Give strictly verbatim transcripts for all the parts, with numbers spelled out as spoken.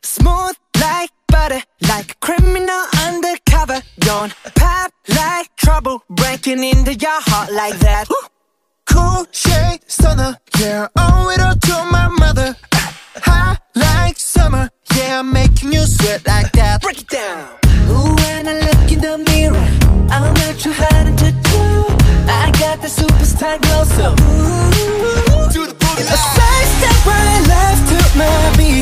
Smooth like butter, like a criminal undercover. Don't pop like trouble, breaking into your heart like that. Cool shade stunner, yeah, owe it all to my mother. Hot like summer, yeah, I'm making you sweat like that. Break it down. Ooh, when I look in the mirror, I'm not too hard to do. I got the superstar glow, so ooh, Do the boogie a side step right left to my beat.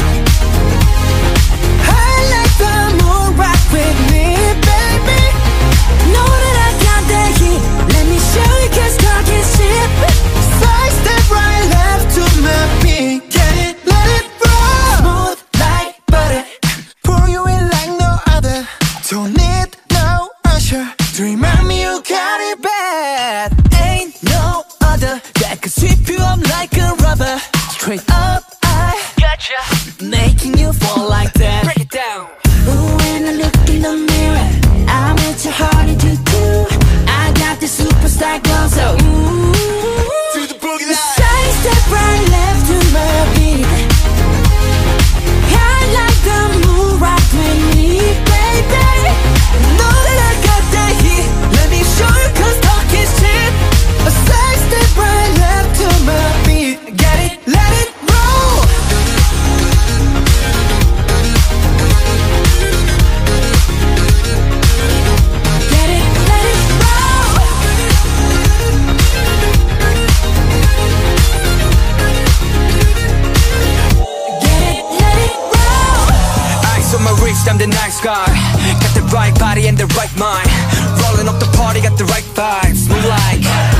I like the moon rock with me, baby. Know that I got that heat. Let me show you, cause talk is cheap. Side step right left to my beat. Get it, let it roll. Smooth like butter, Pour you in like no other. Don't need no usher to remind me you got it bad. ain't no other that could sweep you up like a rubber. Straight up, I gotcha, making you fall like that. Break it down. Ooh, when I look in the mirror, I'm at your heart to do. I got the superstar glow, so ooh, Do the boogie line. side step right left to my beat. I like the moon rock with me, baby. Know that I got that heat. Let me show you, cause talk is cheap. A side step right left to my beat. Get it, let it roll. Get it, let it roll. Get it, let it roll. Ice on my wrist, I'm the nice guy. Got the right body and the right mind. Rolling up the party, got the right vibes. Move like